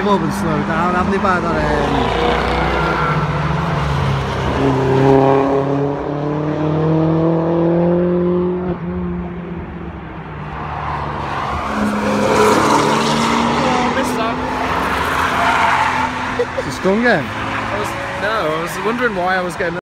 come up and slow down, haven't they, by that It's a skunk again? I was wondering why I was getting